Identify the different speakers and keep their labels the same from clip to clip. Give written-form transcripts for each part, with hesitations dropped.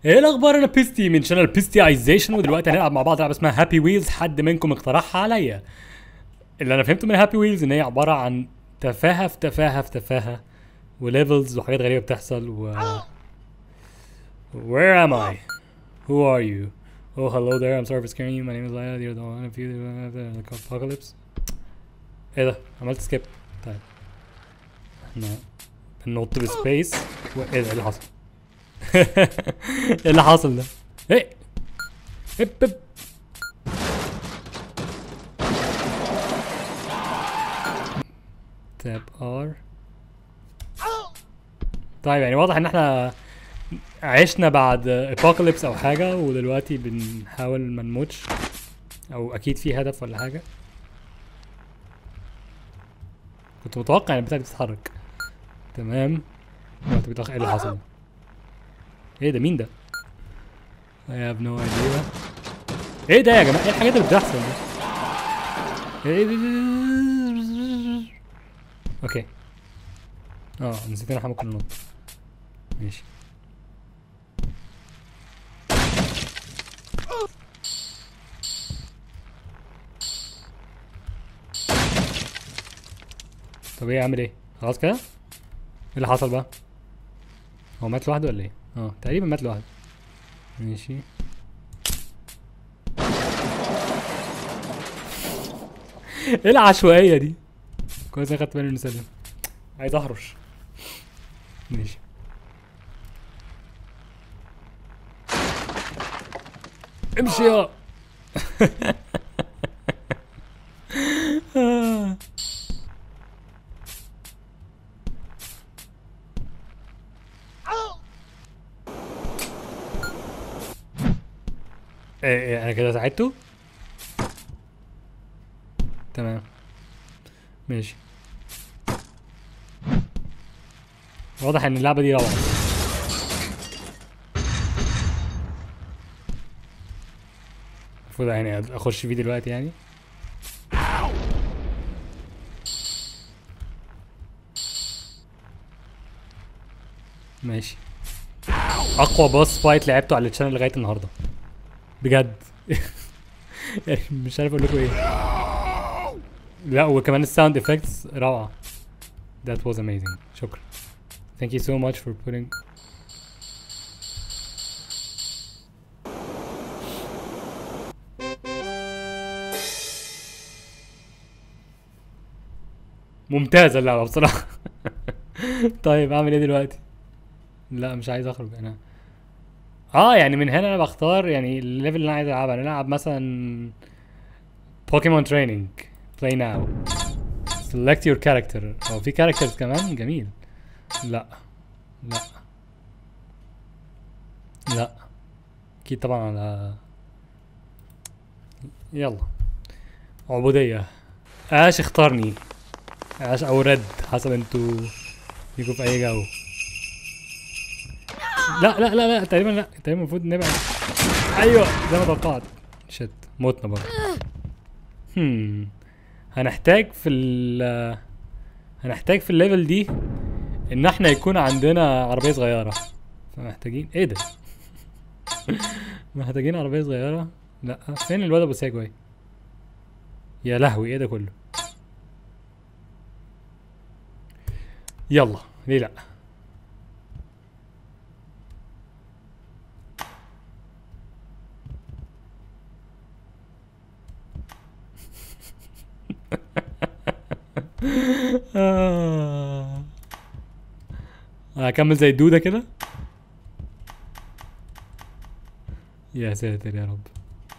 Speaker 1: ايه الاخبار؟ انا بيستي من شانل بيستيايزيشن، ودلوقتي هنلعب مع بعض لعبه اسمها هابي ويلز. حد منكم اقترحها عليا. اللي انا فهمته من هابي ويلز ان هي عباره عن تفاهه في تفاهه في تفاهه، وليفلز وحاجات غريبه بتحصل Where am I? Who are you? Oh hello there, I'm sorry for scaring you. My name is Laya. You're the one of you the apocalypse. ايه ده؟ عملت سكيب. طيب احنا بننط بسبيس ايه ده؟ ايه اللي حصل؟ ايه اللي حصل ده؟ ايه هب هب. تاب ار. طيب يعني واضح ان احنا عشنا بعد ابوكاليبس او حاجه، ودلوقتي بنحاول ما نموتش، او اكيد في هدف ولا حاجه. كنت متوقع ان البتاعه دي بتتحرك. تمام. دلوقتي بتاخد ايه اللي حصل؟ ايه ده؟ مين ده؟ I have no idea. ايه ده يا جماعه؟ ايه الحاجات اللي بتحصل دي؟ ايه ده؟ اوكي. نسيت ان احنا ممكن ننط. ماشي. طب ايه؟ اعمل ايه؟ خلاص كده؟ ايه اللي حصل بقى؟ هو مات لوحده ولا ايه؟ تقريبا مات لوحده. ماشي. ايه العشوائية دي؟ كويس انا خدت بالي انه سلم. عايز اهرش. ماشي. امشي يا انا كده ساعدته. تمام. ماشي. واضح ان اللعبة دي روعة. المفروض يعني اخش فيه دلوقتي يعني. ماشي. اقوى باص فايت لعبته على الشانل لغاية النهاردة بجد. يعني مش عارف اقول لكم ايه. لا وكمان الساوند افكتس روعة. That was amazing. شكرا. Thank you so much for putting. ممتازة اللعبة بصراحة. طيب اعمل ايه دلوقتي؟ لا مش عايز اخرج انا. يعني من هنا انا بختار يعني الليفل اللي انا عايز العبها. انا العب مثلا بوكيمون تريننج. بلاي ناو. سيلكت يور كاركتر. هو في كاركترز كمان؟ جميل. لا لا لا. اكيد طبعا على. يلا. عبودية. اش اختارني. اش او رد حسب انتوا ليكوا في اي جو. لا لا لا لا، تقريبا لا، تقريبا المفروض نبعد. ايوه زي ما توقعت. شت. موتنا برضه. هنحتاج في هنحتاج في الليفل دي ان احنا يكون عندنا عربية صغيرة. فمحتاجين ايه ده؟ محتاجين عربية صغيرة. لا فين الواد ابو ساجواي؟ يا لهوي ايه ده كله؟ يلا ليه لا. هكمل زي الدودة كده. يا ساتر يا رب.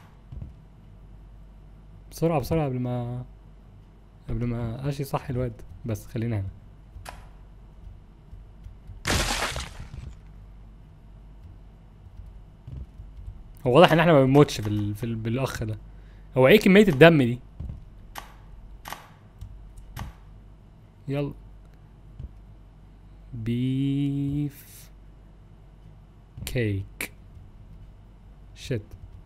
Speaker 1: بسرعة بسرعة قبل ما اشي صح الواد. بس خلينا هنا. هو واضح ان احنا ما بنموتش بالاخ ده. هو ايه كمية الدم دي؟ يلا. بيف كيك. شت.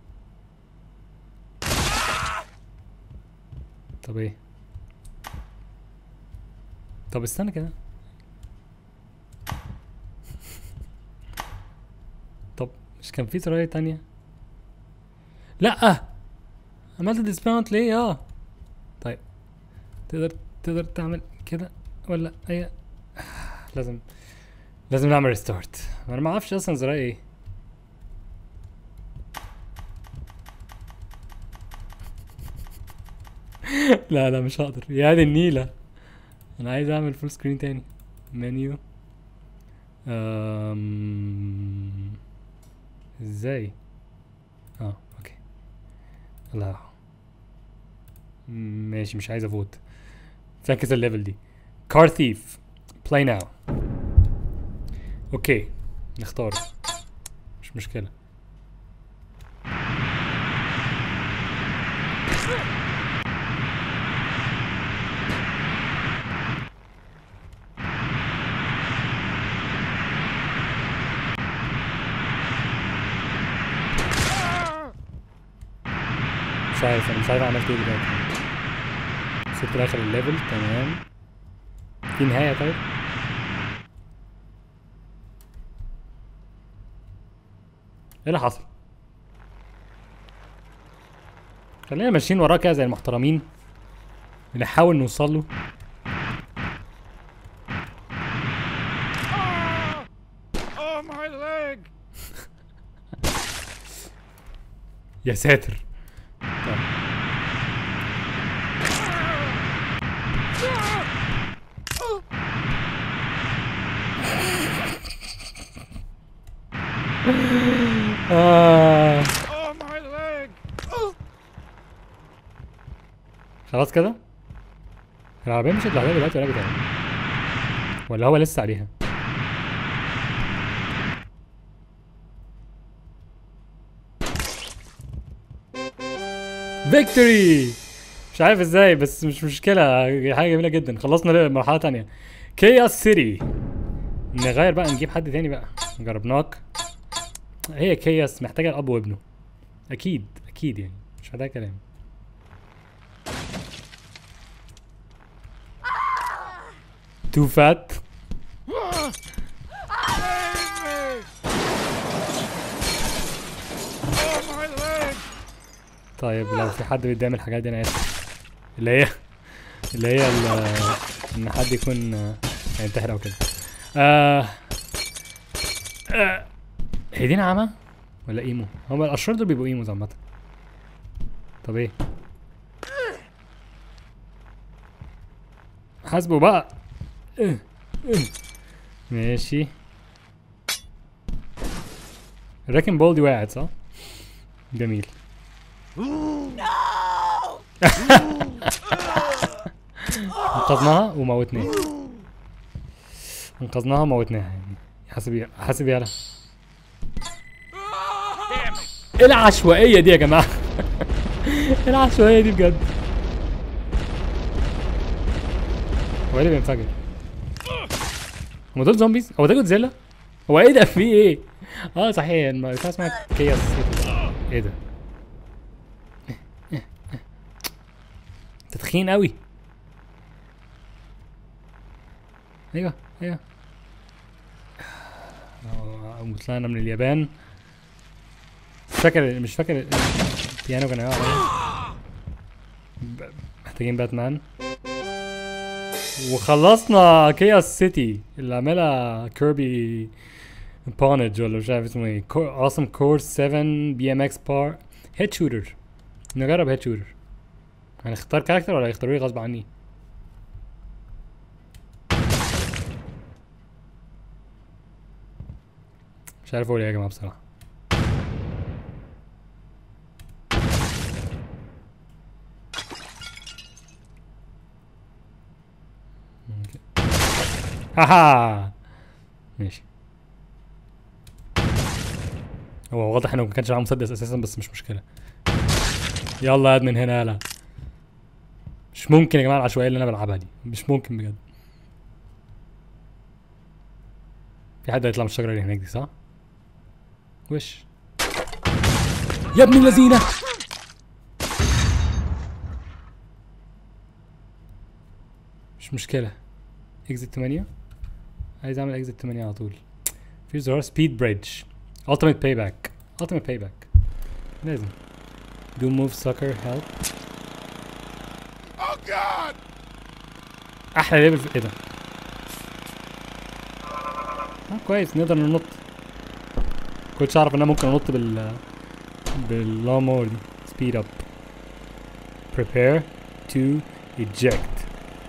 Speaker 1: طب ايه؟ طب استنى كده. طب مش كان في زراير تانية؟ لا عملت ديسماونت ليه؟ طيب تقدر تعمل كده ولا اي؟ لازم نعمل ريستارت. انا ما اعرفش اصلا زراير ايه. لا مش هقدر يا دي النيلة. انا عايز اعمل فول سكرين تاني. منيو ازاي؟ اوكي. لا ماشي، مش عايز افوت. فاكس الليفل دي. كار ثيف بلاي ناو. اوكي نختار، مش مشكلة. مش عارف، انا مش عارف عملت ايه دلوقتي. وصلت لاخر الليفل تمام. في نهاية طيب؟ ايه اللي حصل؟ خلينا ماشيين وراه كده زي المحترمين، بنحاول نوصل له. يا ساتر. طيب. خلاص كده العربية مشيت لوحدها دلوقتي ولا بتعمل؟ ولا هو لسه عليها؟ فيكتوري. مش عارف ازاي بس مش مشكلة، حاجة جميلة جدا. خلصنا مرحلة تانية. كياس سيتي. نغير بقى، نجيب حد تاني بقى. جربناك. هي كياس محتاجة الأب وابنه. أكيد يعني، مش محتاج كلام. تو فات. طيب لو في حد بيتضايق من الحاجات دي انا اسف. اللي هي ان حد يكون ينتحر او كده. هي دي نعمة ولا ايمو؟ هما الاشرار دول بيبقوا ايموز عامة. طب ايه؟ حاسبه بقى. ماشي. الراكن بول دي وقعت صح؟ جميل. انقذناها وموتناها. انقذناها وموتناها يعني. حاسب يالا. ايه العشوائية دي يا جماعة؟ ايه العشوائية دي بجد؟ هو ايه اللي بينفجر؟ هما دول زومبيز؟ هو ده جودزيلا؟ هو ايه ده؟ في ايه؟ صحيح البتاع اسمها كياس. ايه ده؟ انت تخين قوي. ايوه طلعنا من اليابان. مش فاكر البيانو كان هيقع. محتاجين باتمان. وخلصنا كياس سيتي اللي عاملها كيربي بونج ولا مش عارف اسمه ايه. اوسم كورس 7 بي ام اكس بار هيد شوتر. نجرب هيد شوتر. هنختار كاركتر ولا هيختاروا لي غصب عني؟ مش عارف اقول ايه يا جماعه بصراحه. هاها ماشي. هو واضح انه ما كانش معاه مسدس اساسا بس مش مشكله. يلا يا من هنا يلا. مش ممكن يا جماعه العشوائيه اللي انا بلعبها دي، مش ممكن بجد. في حد هيطلع من الشجره اللي هناك دي صح؟ وش يا ابن اللذينه. مش مشكله. اكزيت 8. عايز اعمل اكزيت 8 على طول. في زرار سبيد بريدج التيميت باي باك. ultimate payback لازم. do move sucker help.
Speaker 2: Oh God!
Speaker 1: احلى ليفل ايه ده؟ كويس نقدر ننط. كنتش اعرف ان انا ممكن انط باللون مور دي. speed up. prepare to eject.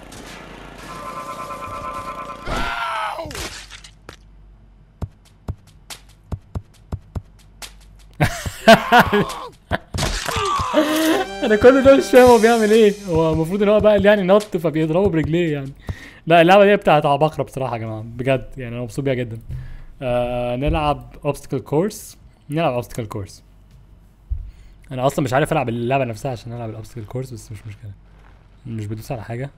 Speaker 1: انا كل ده مش فاهم هو بيعمل ايه. هو المفروض ان هو بقى اللي يعني نط فبيضربه برجليه يعني. لا اللعبه دي بتاعت عباقرة بصراحه يا جماعه بجد يعني انا مبسوط بيها جدا. نلعب obstacle course. نلعب obstacle course. انا اصلا مش عارف العب اللعبه نفسها عشان العب الاوبستكل كورس بس مش مشكله. مش بدوس على حاجه.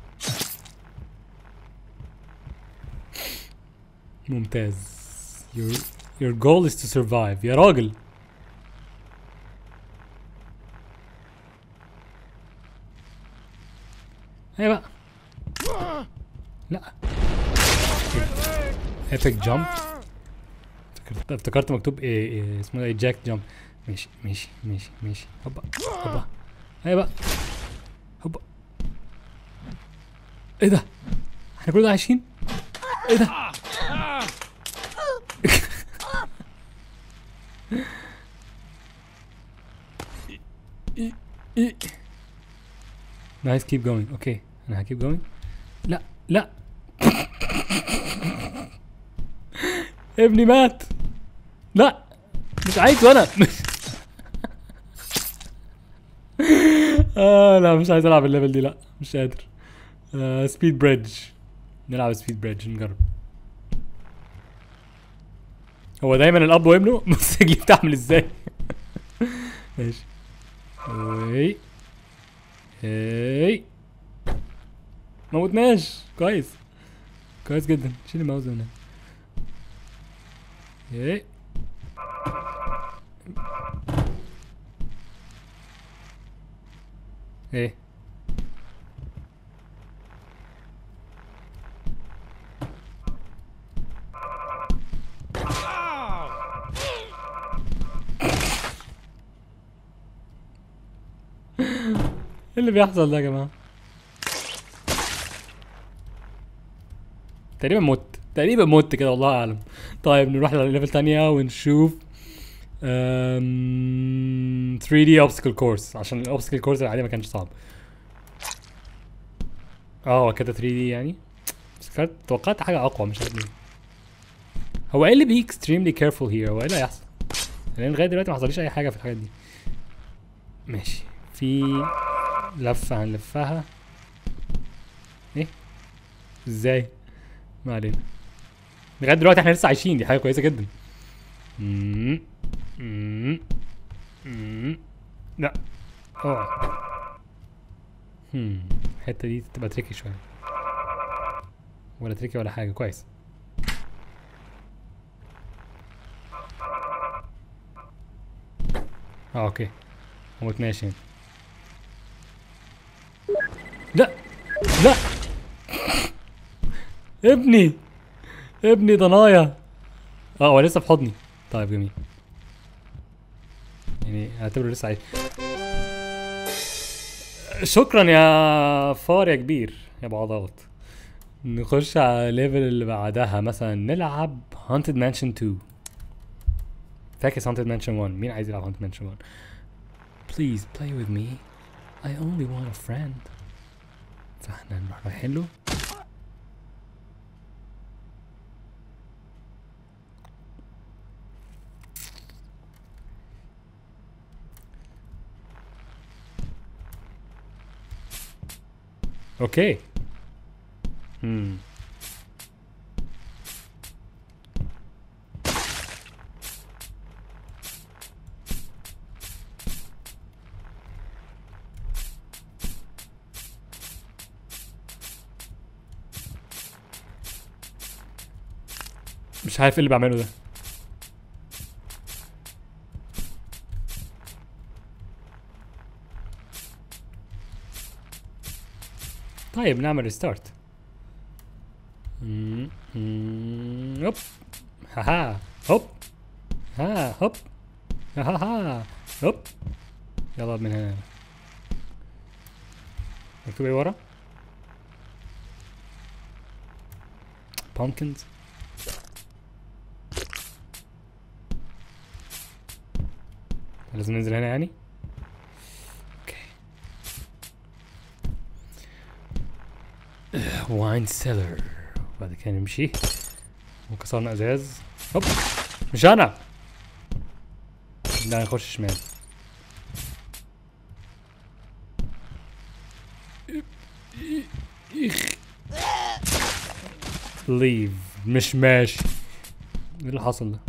Speaker 1: ممتاز. your goal is to survive يا راجل. ايه بقى. لا epic jump. افتكرت مكتوب ايه اسمه ده eject jump. ماشي ماشي ماشي ماشي. هوبا هوبا. ايه بقى. هوبا. ايه ده. احنا كلنا عايشين. ايه ده. نايس keep going. اوكي انا keep going. لا لا. ابني مات. لا مش عايز وانا. لا مش عايز العب الليفل دي. لا مش قادر. سبيد بريدج. نلعب سبيد بريدج نجرب. هو دايما الاب وابنه بص رجلي بتعمل ازاي. ماشي. اي اي موتناش. كويس كويس جدا. شيل الماوس من هنا. ايه ايه ايه اللي بيحصل ده يا جماعه. تقريبا مت كده والله اعلم. طيب نروح لليفل تانية ونشوف 3D obstacle course عشان الاوبستكل كورس العادي ما كانش صعب. هو كده 3D يعني. بس توقعت حاجة أقوى مش عارف ليه. هو ايه اللي بي extremely careful here. هو ايه اللي هيحصل؟ لأن لغاية دلوقتي ما حصليش أي حاجة في الحاجات دي. ماشي. في لفة هنلفها. ايه؟ ازاي؟ ما علينا. لغاية دلوقتي احنا لسه عايشين دي حاجة كويسة جدا. لا اوعى. الحتة دي تبقى تريكي شوية. ولا تريكي ولا حاجة. كويس. اوكي موتناش يعني. لا لا ابني ضنايا. هو لسه في حضني. طيب جميل يعني اعتبره لسه عايش. شكرا يا فار يا كبير يا ابو عضلات. نخش على الليفل اللي بعدها مثلا نلعب Haunted Mansion 2. فاكس Haunted Mansion 1. مين عايز يلعب Haunted Mansion 1؟ Please play with me. I only want a friend. فاحنا نروح رايحين له. اوكي. مش عارف ايه اللي بعمله ده. طيب نعمل ريستارت. هوب هاها هوب ها هوب ها هوب. يلا من هنا. مكتوب ايه ورا؟ pumpkins. لازم ننزل هنا يعني. اوكي. واين سيلر. بعد كده نمشي وكسرنا ازاز. هوب. مش انا. لا نخش شمال. ليف. مش ماشي. ايه اللي حصل ده؟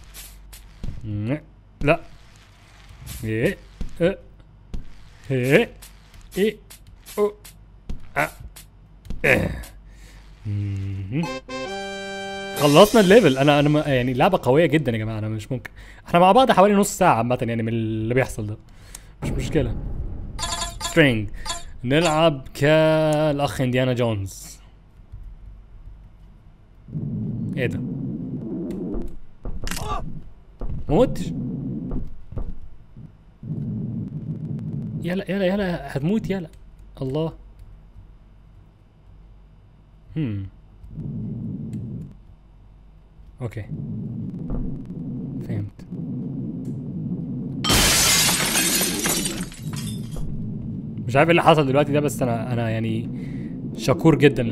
Speaker 1: لا. ايه ايه ايه ايه او خلصنا الليفل. انا يعني لعبه قويه جدا يا جماعه. انا مش ممكن. احنا مع بعض حوالي نص ساعه عامه يعني من اللي بيحصل ده. مش مشكله. سترينج. نلعب كالاخ انديانا جونز. ايه ده؟ موتش. يلا يلا يلا هتموت يلا. الله. اوكي فهمت. مش عارف ايه اللي حصل دلوقتي ده، بس انا يعني شكور جدا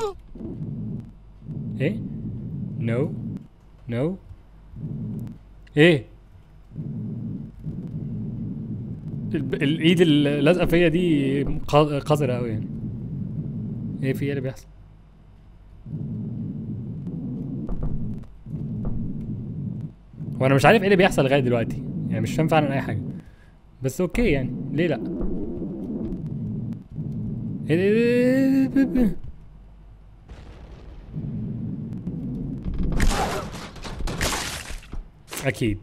Speaker 1: ايه؟ نو نو ايه؟ الايد اللي لازقه فيا دي قذره قوي يعني. ايه في ايه اللي بيحصل؟ وانا مش عارف ايه اللي بيحصل لغايه دلوقتي يعني. مش فاهم فعلا اي حاجه، بس اوكي يعني ليه لا. اكيد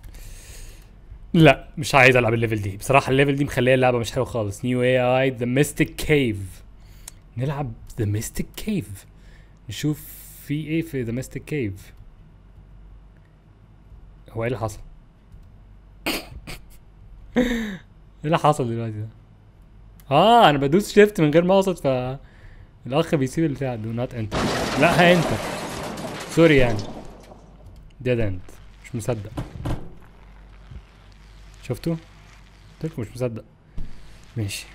Speaker 1: لا مش عايز العب الليفل دي بصراحه. الليفل دي مخليه اللعبه مش حلوه خالص. نيو اي اي ذا ميستيك كيف. نلعب ذا ميستيك كيف. نشوف في ايه في ذا ميستيك كيف. هو ايه اللي حصل؟ ايه اللي حصل دلوقتي ده؟ انا بدوس شيفت من غير ما اقصد، ف الاخ بيسيب البتاع دو نوت انتر. لا هانتر سوري يعني. ديد اند. مش مصدق. شفتوا؟ قلتلكوا مش مصدق. ماشي.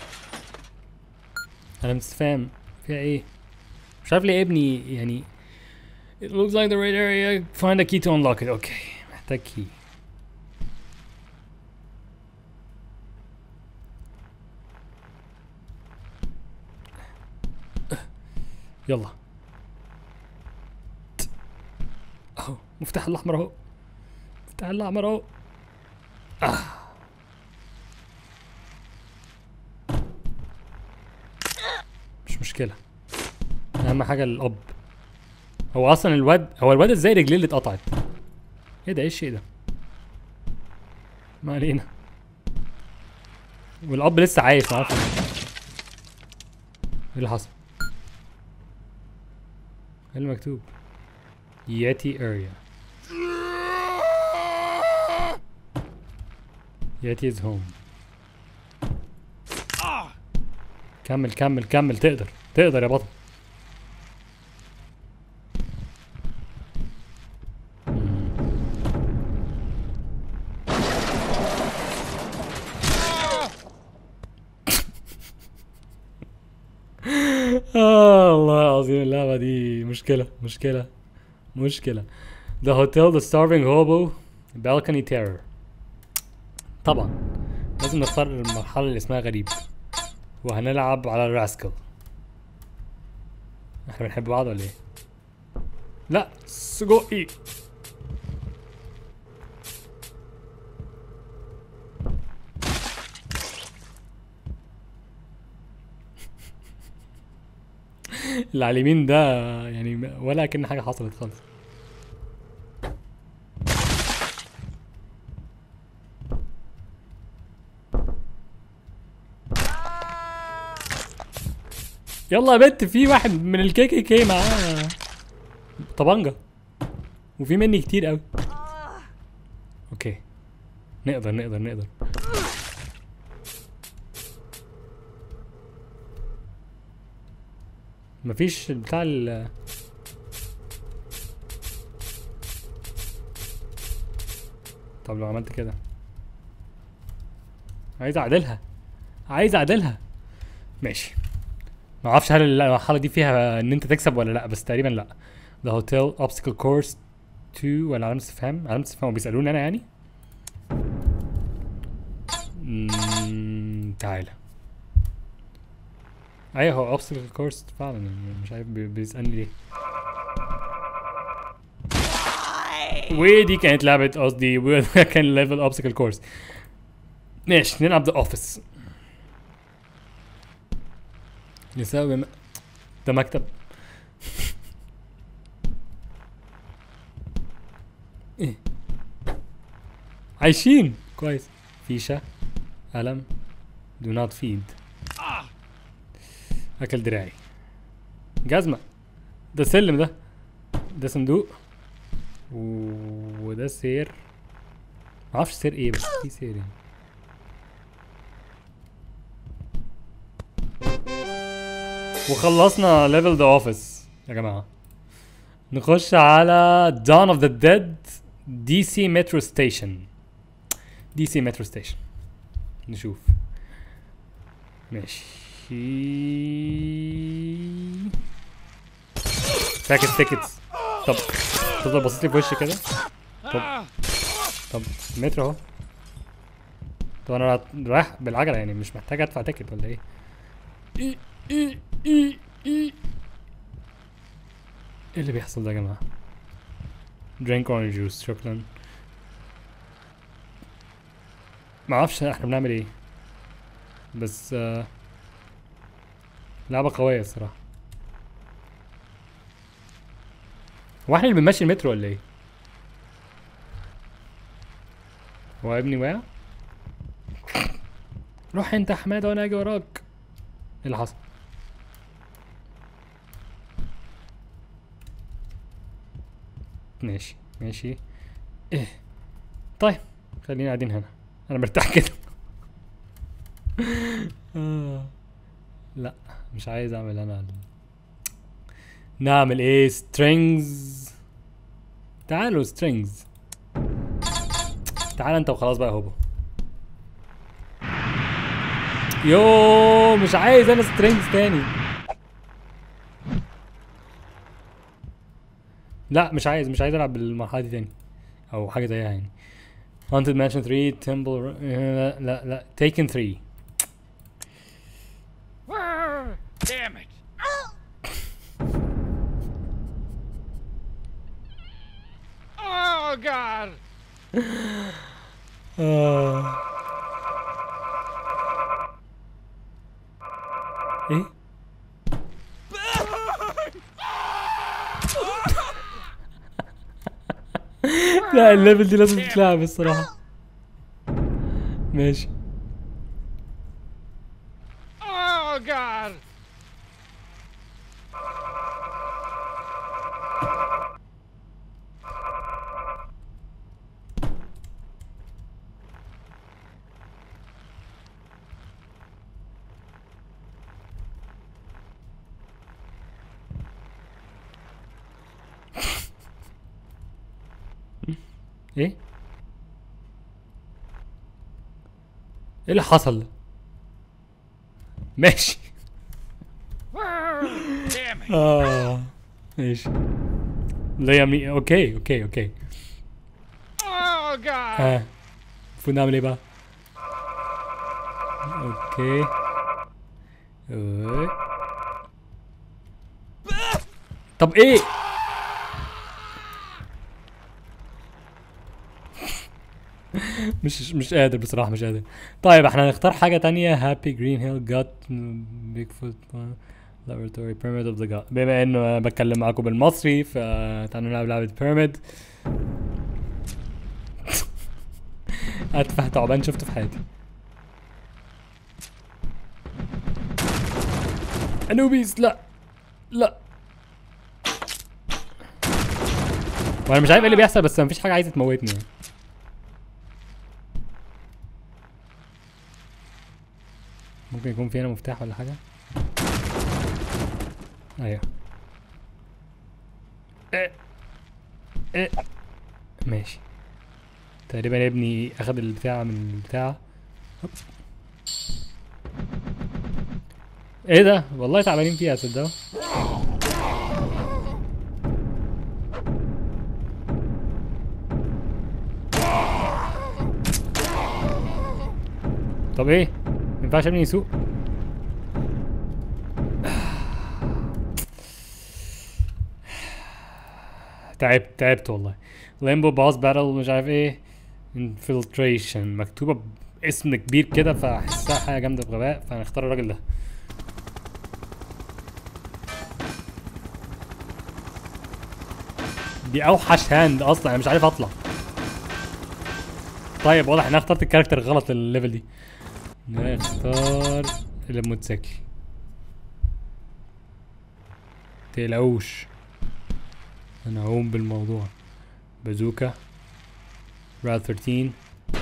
Speaker 1: انا مش فاهم فيها ايه. مش عارف ليه ابني يعني. It looks like the right area. Find a key to unlock it. اوكي محتاج كي. يلا اهو مفتاح الاحمر اهو. مفتاح الاحمر اهو. مش مشكلة. اهم حاجة الاب. هو اصلا الواد ازاي رجليه اللي اتقطعت؟ ايه ده؟ ايه الشيء ده؟ ما علينا. والاب لسه عايش معرفش ايه اللي حصل. ايه المكتوب؟ ياتي اريا. ياتي از هوم. كمل كمل كمل. تقدر يا بطل. الله العظيم اللعبة دي مشكلة. The hotel, the starving hobo, balcony terror. طبعا لازم نختار المرحلة اللي اسمها غريب، وهنلعب على الراسكل. احنا بنحب بعض ولا ايه؟ لا سجقي. اللي على اليمين ده يعني ولا كأن حاجة حصلت خالص. يلا يا بنت. في واحد من الكي كي كي معاه طبنجة، وفي مني كتير قوي. اوكي نقدر. مفيش بتاع طب لو عملت كده عايز اعدلها. ماشي. ما اعرفش هل المرحله دي فيها ان انت تكسب ولا لا، بس تقريبا لا. The hotel obstacle course 2 ولا علامة استفهام وبيسألوني انا يعني. تعالى. ايوه هو obstacle course فعلا، مش عارف بيسألني ليه. ودي كانت لعبة قصدي كان ليفل obstacle course. ماشي نلعب ذا اوفيس. نساوي ده مكتب. ايه عايشين كويس. فيشة، قلم، do not feed. اكل دراعي، جزمة، ده سلم، ده صندوق، وده سير. معرفش سير ايه بس في سير يعني. وخلصنا ليفل ذا اوفيس يا جماعة. نخش على Dawn of the Dead DC Metro Station. نشوف. ماشي. فاكس تيكتس. طب تفضل باصص لي في وشي كده. طب مترو اهو. طب انا رايح بالعجلة يعني مش محتاج ادفع تيكت ولا ايه؟ ايه اللي بيحصل ده يا جماعة؟ drink orange juice شكرا. معرفش احنا بنعمل ايه بس لعبة قوية الصراحة. هو احنا اللي بنمشي المترو ولا ايه؟ هو ابني واقع؟ روح انت يا حمادة وانا اجي وراك. ايه اللي حصل؟ ماشي ايه طيب خلينا قاعدين هنا، انا مرتاح كده. لا مش عايز اعمل انا نعمل ايه؟ strings. تعالوا strings. تعال انت وخلاص بقى هوبو. يو مش عايز انا strings تاني. لا مش عايز العب بالمرحله دي تاني او حاجه زيها يعني. Haunted Mansion 3 Temple لا Taken 3.
Speaker 2: Damn it! Oh God!
Speaker 1: ايه؟ لا الليفل دي لازم تتلعب الصراحة. ماشي.
Speaker 2: Oh God!
Speaker 1: ايه؟ ايه اللي حصل؟ ماشي.
Speaker 2: Damn it!
Speaker 1: ماشي. لا يا مي اوكي.
Speaker 2: Oh God!
Speaker 1: المفروض نعمل ايه بقى؟ اوكي. طب ايه؟ مش قادر بصراحة، مش قادر. طيب احنا هنختار حاجة تانية. هابي جرين هيل جات بيج فوت لابوراتوري بيراميد اوف ذا جات. بما انه انا بتكلم معاكم بالمصري فتعالوا نلعب لعبة بيراميد. اتفه تعبان شفته في حياتي. انوبيس لا وانا مش عارف ايه اللي بيحصل بس مفيش حاجة عايزة تموتني يعني. ممكن يكون في هنا مفتاح ولا حاجة. ايوه. ماشي. تقريبا ابني اخد البتاع من البتاع. هوب. ايه ده؟ والله تعبانين فيها تصدقوا. طب ايه؟ مينفعش ابني يسوق؟ تعبت والله. ليمبو باس باتل مش عارف ايه. انفلتريشن مكتوبة باسم كبير كده فاحسها حاجة جامدة بغباء، فهنختار الراجل ده. دي اوحش هاند اصلا، انا مش عارف اطلع. طيب واضح ان انا اخترت الكاركتر غلط الليفل دي. نختار الموتوسيكل. متقلقوش انا هقوم بالموضوع. بازوكا. راد 13.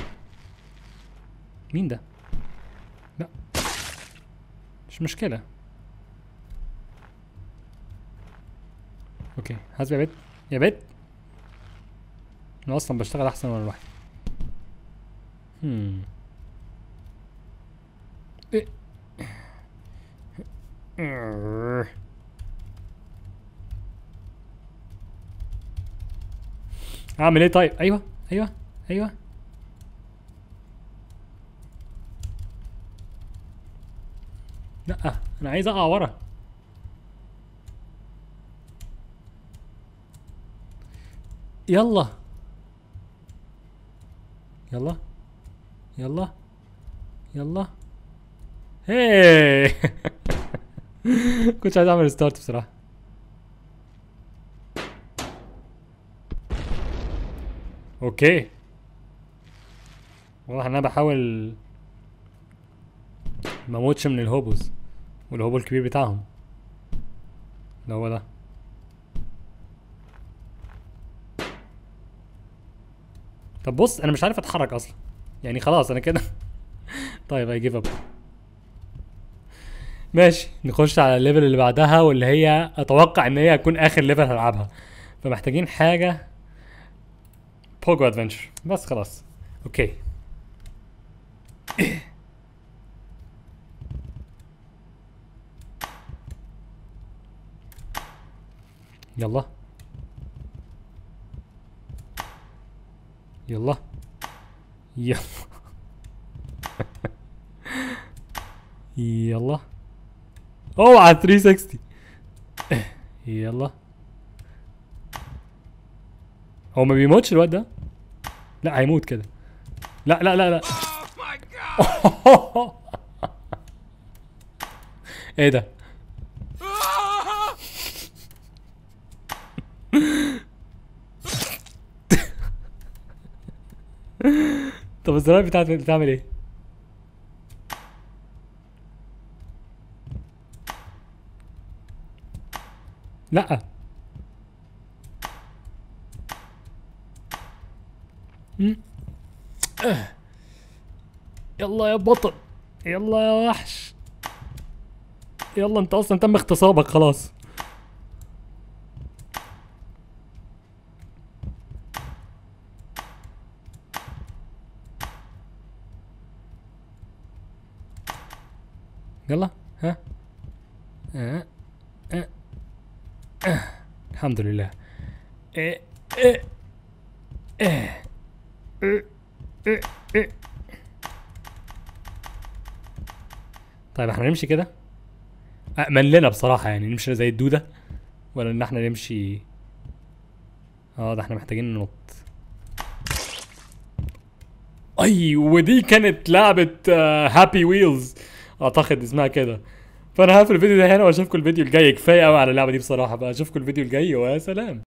Speaker 1: مين ده؟ لا مش مشكلة. اوكي حاسب يا بت يا بت. انا اصلا بشتغل احسن وانا لوحدي. اعمل ايه طيب؟ ايوه ايوه ايوه. لا انا عايز اقع ورا. يلا يلا يلا يلا. هي كنتش عايز اعمل ستارت بصراحة. اوكي واضح ان انا بحاول ما اموتش من الهوبوز والهوبو الكبير بتاعهم اللي هو ده. طب بص انا مش عارف اتحرك اصلا يعني خلاص انا كده. طيب اي جيف اب. ماشي نخش على الليفل اللي بعدها واللي هي اتوقع ان هي هتكون اخر ليفل هلعبها، فمحتاجين حاجة بوجو ادفنتشر بس خلاص. اوكي يلا يلا يلا يلا. اوعى 360. يلا. هو ما بيموتش الواد ده؟ لا هيموت كده. لا لا لا لا. ايه ده؟ طب الزراير بتاعتي بتعمل ايه؟ لا يلا يا بطل يلا يا وحش يلا. انت اصلا تم اغتصابك خلاص. يلا ها. الحمد لله. طيب احنا نمشي كده أأمن لنا بصراحة، يعني نمشي زي الدودة ولا ان احنا نمشي. ده احنا محتاجين ننط. اي ودي كانت لعبة هابي ويلز اعتقد اسمها كده. فانا هقفل الفيديو ده هنا واشوفكم الفيديو الجاي. كفاية قوي على اللعبة دي بصراحة بقى. اشوفكم الفيديو الجاي ويا سلام.